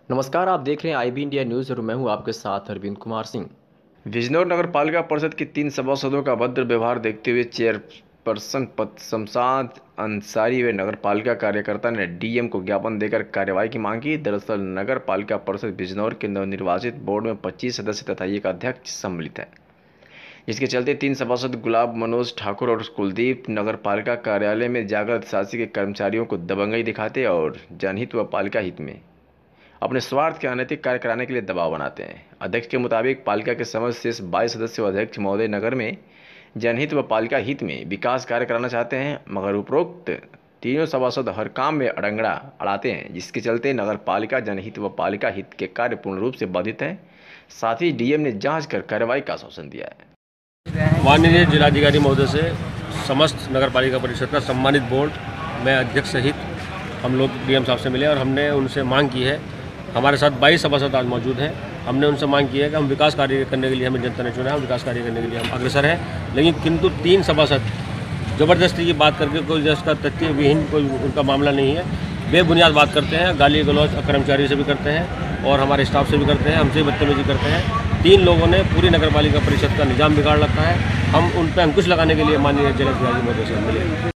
नमस्कार, आप देख रहे हैं आईबी इंडिया न्यूज़ और मैं हूं आपके साथ अरविंद कुमार सिंह। बिजनौर नगर पालिका परिषद की 3 सभासदों का अभद्र व्यवहार देखते हुए चेयरपर्सन पद शमशाद अंसारी व नगर पालिका कार्यकर्ता ने डीएम को ज्ञापन देकर कार्रवाई की मांग की। दरअसल नगर पालिका परिषद बिजनौर के नवनिर्वाचित बोर्ड में 25 सदस्य तथा एक अध्यक्ष सम्मिलित है, जिसके चलते 3 सभासद गुलाब मनोज ठाकुर और कुलदीप नगर पालिका कार्यालय में जाकर शासन के कर्मचारियों को दबंगई दिखाते और जनहित व पालिका हित में अपने स्वार्थ के अनैतिक कार्य कराने के लिए दबाव बनाते हैं। अध्यक्ष के मुताबिक पालिका के समस्त शेष 22 सदस्य व अध्यक्ष महोदय नगर में जनहित व पालिका हित में विकास कार्य कराना चाहते हैं, मगर उपरोक्त तीनों सभासद हर काम में अड़ंगड़ा अड़ाते हैं, जिसके चलते नगर पालिका जनहित व पालिका हित के कार्य पूर्ण रूप से बाधित है। साथ ही डीएम ने जांच कर कार्रवाई का आश्वासन दिया है। माननीय जिलाधिकारी महोदय से समस्त नगर पालिका परिषद का सम्मानित बोर्ड में अध्यक्ष सहित हम लोग डीएम साहब से मिले और हमने उनसे मांग की है। हमारे साथ 22 सभासद आज मौजूद हैं। हमने उनसे मांग की है कि हम विकास कार्य करने के लिए, हमें जनता ने चुना है, हम विकास कार्य करने के लिए हम अग्रसर हैं, लेकिन किंतु 3 सभासद ज़बरदस्ती की बात करके, कोई जिसका तथ्य विहीन कोई उनका मामला नहीं है, बेबुनियाद बात करते हैं, गाली गलौज कर्मचारी से भी करते हैं और हमारे स्टाफ से भी करते हैं, हमसे भी बदतमीजी करते हैं। 3 लोगों ने पूरी नगर पालिका परिषद का निजाम बिगाड़ रखा है। हम उन पर अंकुश लगाने के लिए माननीय जिलाधिकारी महोदय से मिले।